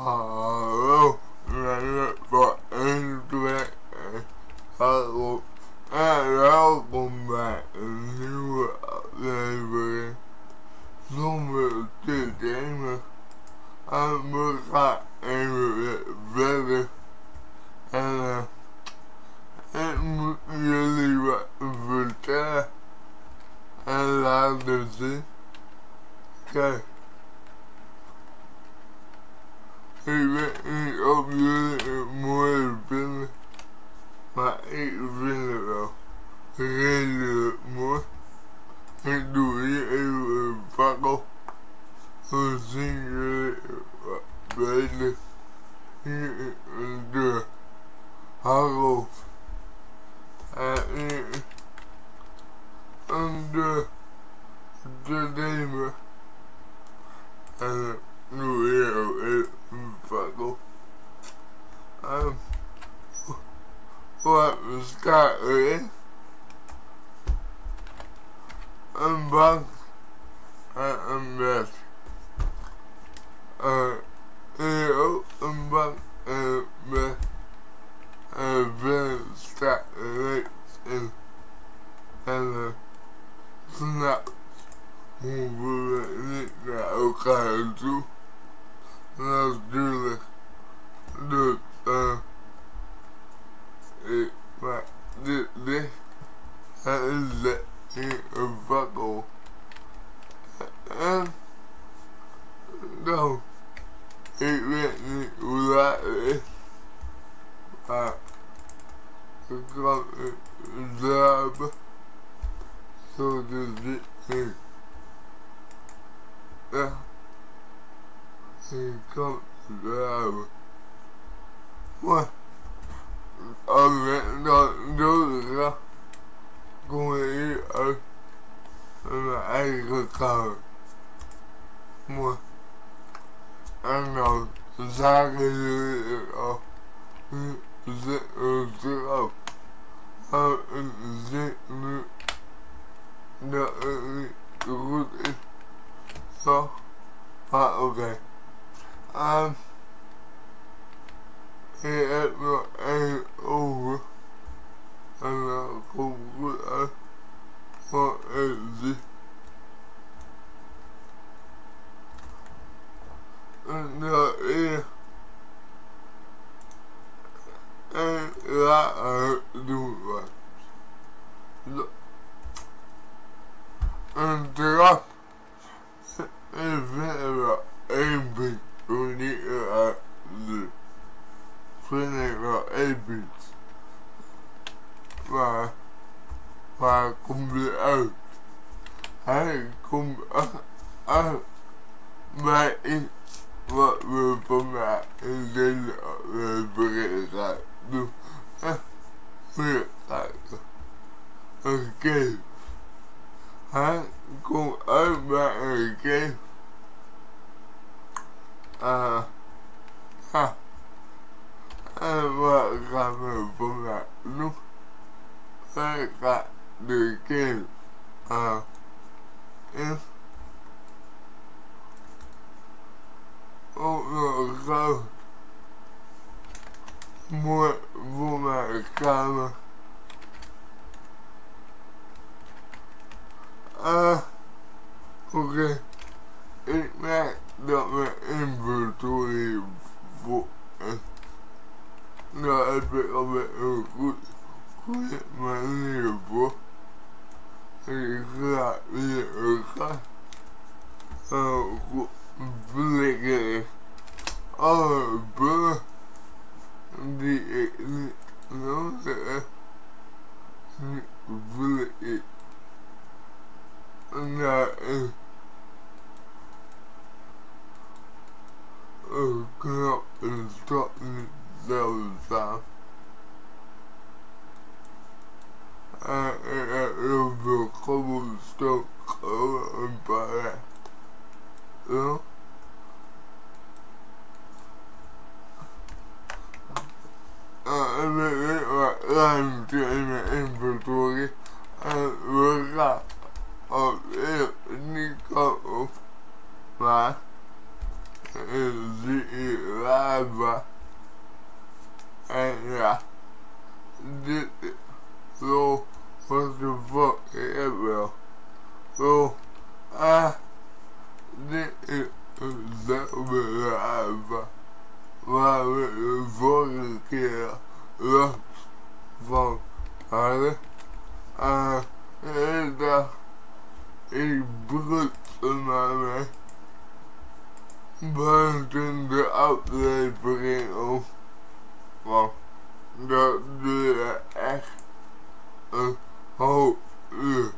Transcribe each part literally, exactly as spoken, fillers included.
Hallo, mensen van Internet. Hallo en welkom bij een nieuwe aflevering zonder Thedaimer. En we gaan even weer verder. En uh, ik moet jullie wat vertellen en laten zien. Kijk. Ik weet niet of jullie het mooi vinden, maar ik vind het wel redelijk mooi. Ik doe hier even een fakkel, dan zien jullie wat beter. Hier is de hagel en hier is de Thedaimer. En doe hier ook even een fakkel. Um, wat staat erin? Een bank en een bed. Uh, hier ook een bank en een bed. En verder staat er niks in. En uh, s'nachts hoeven we niet naar elkaar toe. Natuurlijk. Dus, uh, ik maak dit dicht en zet hier een fakkel. En dan, ik weet niet hoe laat het is, maar ik kan slapen, zo te zitten. Ja, ik kan slapen. Maar als ik dan dood ga, kom ik hier uit in mijn eigen kamer. Maar en dan zagen jullie het al. Nu zitten we erop. Maar ik zie nu dat het niet goed is. Zo. Maar oké. Okay. Um, Ik heb nog één over en dat komt goed uit wat ik zie. En dat is en later doen we. Een trap en verder wel één beetje hoe die eruit ziet. Vind ik wel episch. Maar, waar komt hij uit? Hij komt uit bij iets wat we vandaag in deze aflevering gaan doen. En weer kijken. Een cave. Hij komt uit bij een cave. Uh, ja. En wat gaan we vandaag doen? Wij gaan de cave uh, in. Ook nog goud. Mooi voor mijn kamer. Uh, Oké. Okay. Ik merk dat mijn inventory vol is. Daar heb ik alweer een goed, goede manier voor. Ik ga weer een gas. Uh, goed flikkeren. Alle bullen die ik niet nodig heb. Niet flikkeren. En daar is een knop en stop niet zelf staan. En ik heb heel veel cobblestone gewoon een paar. Ja. En ik heb wat ruimte in mijn inventory. En we gaan op eerst die kant op. Maar en zie je lava. En ja, dit is zo wat de fuck ik heb wel. Zo, ah, dit is eenzelfde lava waar we de vorige keer last van hadden. Ah, ik dacht, ik brutste naar mij buiten de aflevering om. Want dat duurde echt een half uur.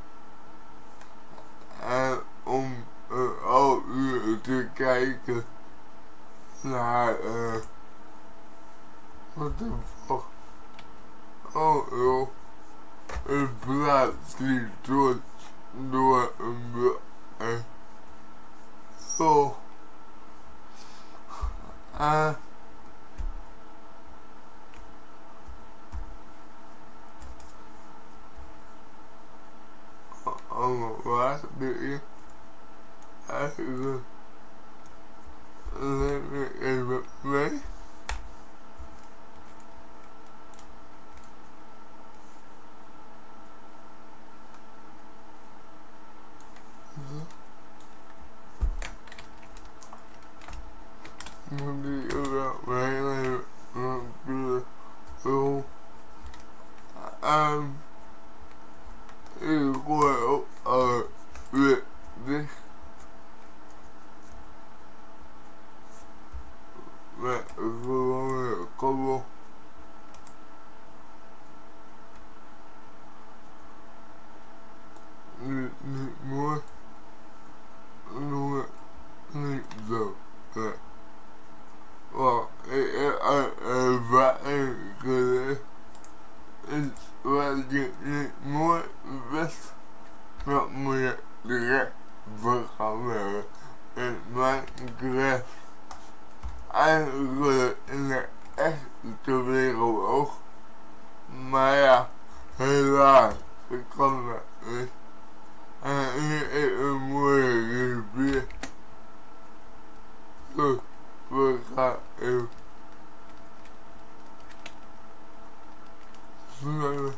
En om een half uur te kijken naar, eh, uh, wat de fuck. Oh joh, een plaats die door, door een blok. En zo. Ah. Oh, wat doe je? Eigenlijk neem ik even mee. Moet ik er wel meenemen natuurlijk. Zo. Um, ik gooi ook uh, weer dicht. Met een gewone kabel. Niet, niet mooi. Noem het niet zo. Nee. Want ik heb uit ervaring geleerd. Is wat je niet mooi wist, dat moet je direct voor gaan werken. In Minecraft. Eigenlijk in de echte wereld ook. Maar ja, helaas, ik kan dat niet. En hier is een mooie rivier. Dus we gaan even zwemmen.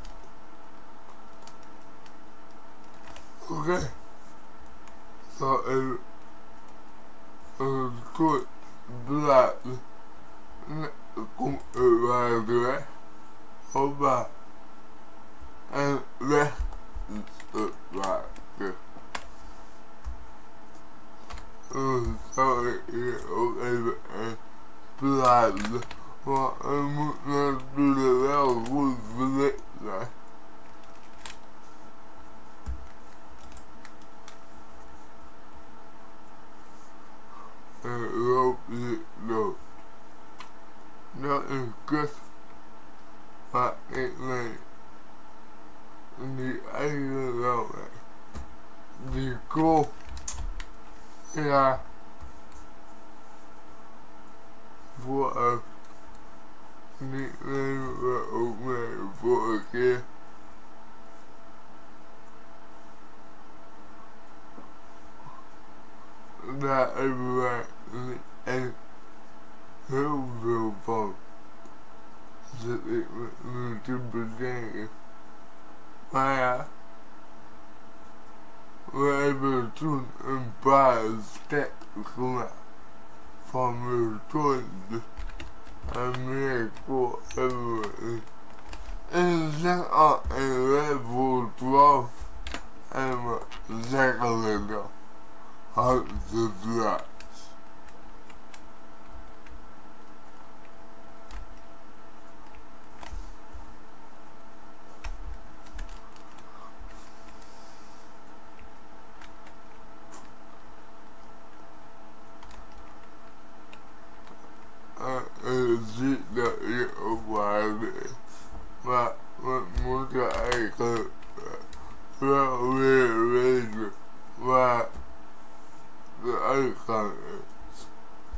Oké. Okay. Zal even een kort blazen. En dan komt het water weg. Hoppa. En weg is het water. Dan zal ik hier ook even een plaatsen. Want het moet natuurlijk wel goed verlicht zijn. En loop je dood. Dat is een kut. Maar ik neem die eigen wel weg. Die kool. Ja. Vooruit. Die nemen we ook mee voor een keer. Daar hebben wij niet echt heel veel van. Zit ik me nu te bedenken. Maar ja. We hebben toen een paar stekken gemaakt van mijn toilet. En meer kool hebben we niet. En ze zijn al in level twaalf. En we zeggen we dan. Houd de plaats. Je ziet dat je op waarde is. Maar we moeten eigenlijk wel weer weten waar de uitgang is.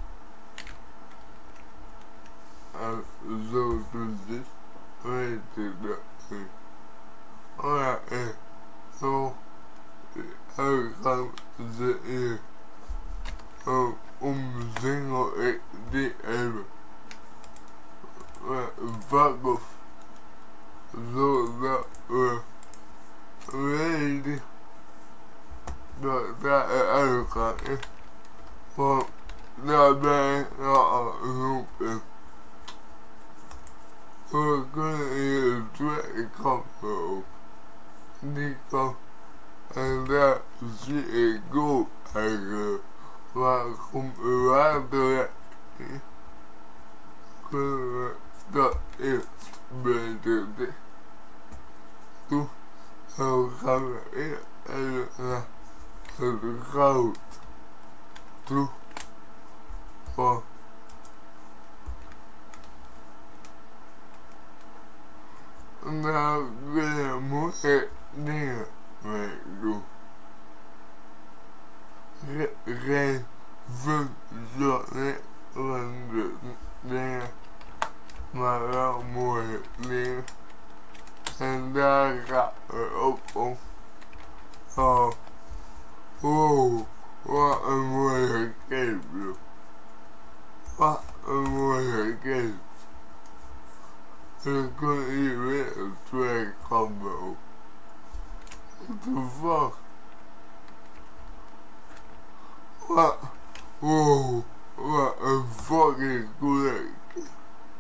En zo precies weet ik dat niet. Oh ja, en zo de uitgang zit hier. Oh. omsingel ik die even vak of zodat we weten dat daar een uitgang is. Want daar ben ik al geroepen. We kunnen hier twee kanten op. Die kant. En daar zie ik ook eigenlijk. Waar komt er water in? Kunnen we dat eerst beter dicht doen. Dan gaan we eerst even naar het goud toe. Want nou kun je mooie dingen mee doen. Geen functionele dingen, maar wel mooie dingen. En daar gaat het ook om. Oh, wow, wat een mooie cape, joh. Wat een mooie cape. Dan kun je weer twee kanten op. What the fuck? Wat? Wow, wat een fucking coole cape.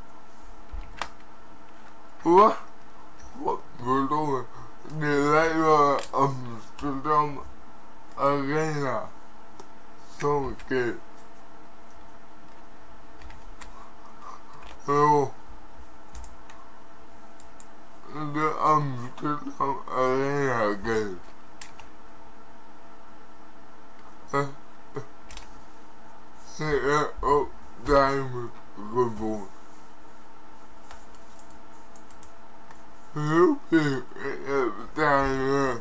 Wat? Wat verdomme. Die lijkt wel een Amsterdam Arena. Zo'n cape. Oh. De Amsterdam Arena cape. Uh, ik heb ook Thedaimer gevonden. Heel veel, ik heb Thedaimer.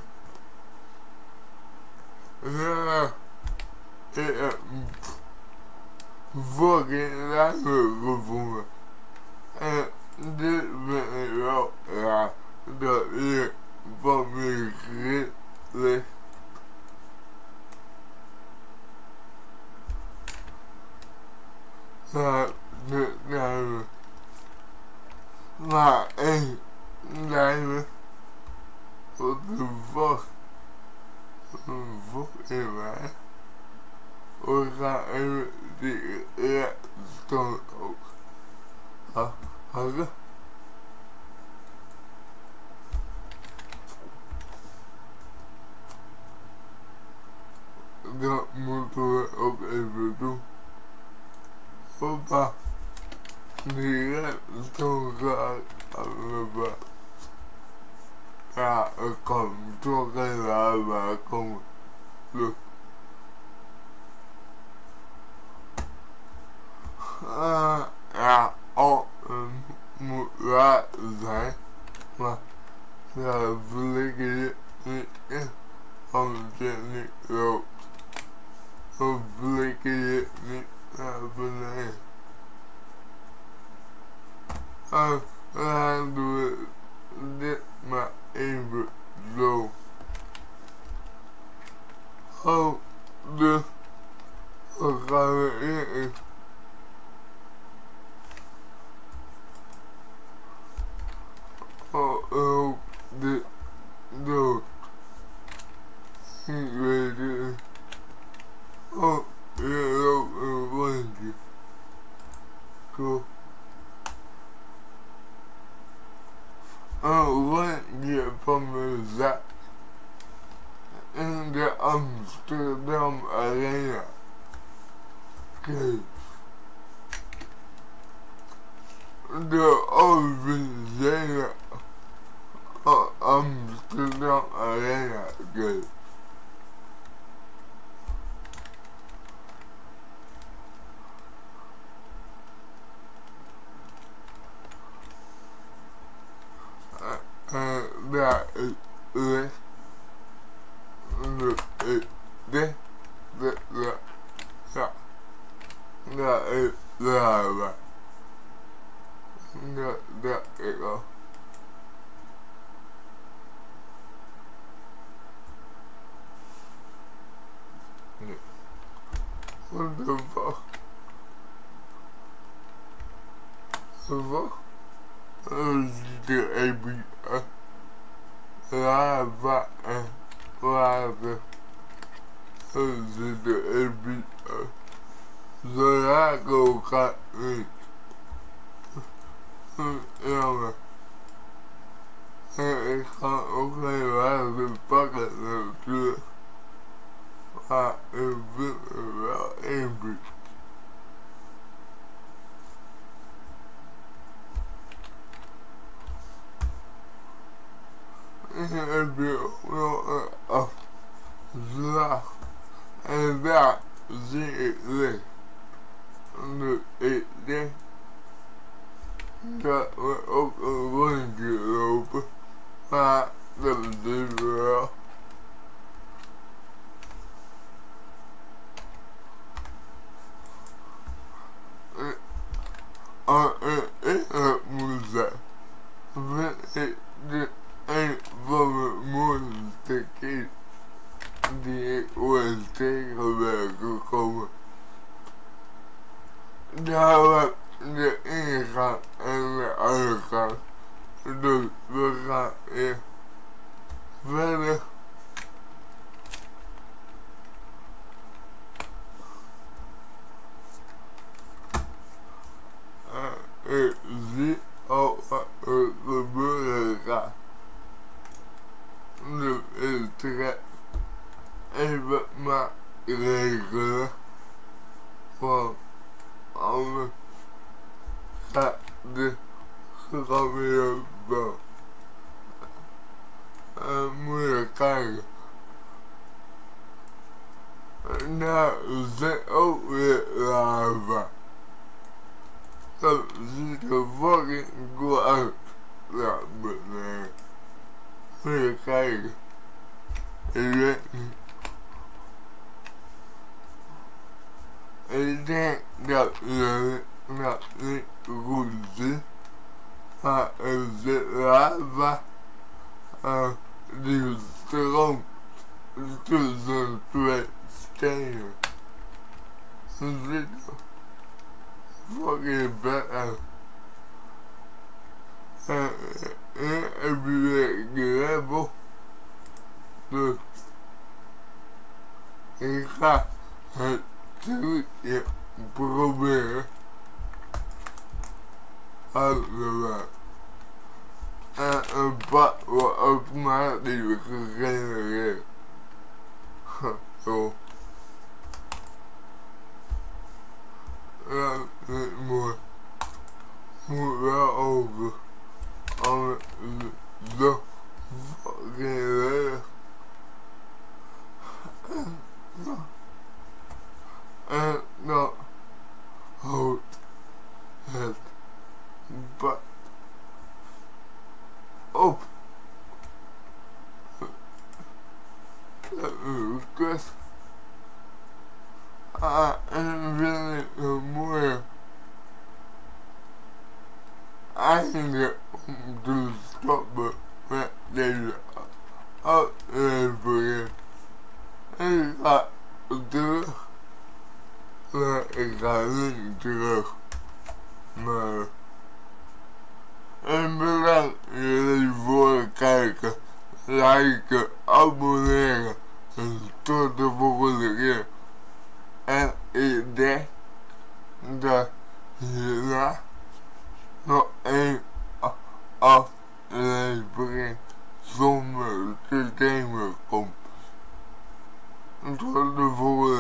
Ja, ik heb fucking Thedaimer gevonden. En dit vind ik wel raar, dat hier van mijn grip ligt. Maar de Thedaimer. Maar één Thedaimer. What the fuck? Een fuck in mij. We gaan even die redstone ook. Ha, hakken. Dat moeten we ook even doen. Hoppa. Die redstone gaat allemaal. Ja, ik kan toch even uit waar komen. Look. Uh, ja, al um, moet waar zijn, maar daar flikker je niet in, anders je niet loopt. Dan flikker je niet naar beneden. Uh, dan doen we dit maar even zo. Oh, dus dan gaan we eerst. Oh, oh, dit dood. Ik weet het. Oh, hier loopt een rondje. Cool. Een rondje van mijn zak. In de Amsterdam Arena. Kijk. De officiële Amsterdam Arena Kijk. En daar is licht. Dit, dit, dit, ja. Daar is lava. Dat, dat ik al. Nee. What the fuck? The fuck? Oh, the A B A. Lava and lava. Oh, the A B A. So that go cut me. Ja, en ik ga ook even de pakken natuurlijk. Maar ik vind er wel één buurt. Ik heb hier ook nog een afslag. En daar zie ik licht. Dus ik denk dat we ook een rondje lopen. Maar dat is dus wel. Als ik eerlijk moet zijn, vind ik dit een van de mooiste keer die ik ooit tegen ben gekomen. Daar was de ingang en de uitgang. Dus we gaan weer verder. Uh, ik zie al wat er gebeuren gaat. Dus ik trek even maar regelen. Want anders gaat de grap weer wel. Uh, moet je kijken. Nou, zit ook weer lava. Dat ziet er fucking goed uit. Ja, beneden. Moet je kijken. Ik weet niet. Ik denk dat jullie dat niet goed zien. Maar er zit lava. Uh, die stroomt tussen twee stenen. Ze ziet er fucking vet uit. En hier heb je weer gravel. Dus ik ga het trucje proberen uit te maken. En een pad wordt automatisch gegenereerd. Zo. Dat is niet mooi. Moet wel over. Anders is het zo fucking leeg. En dan houdt het pad op. Dat is kut. Ah, en wil ik een mooie einde om te stoppen met deze aflevering. Ik ga terug. Maar ik ga niet terug. Maar en bedankt jullie voor het kijken, liken, abonneren en tot de volgende keer. En ik denk dat hierna nog één aflevering zonder Thedaimer komt. Tot de volgende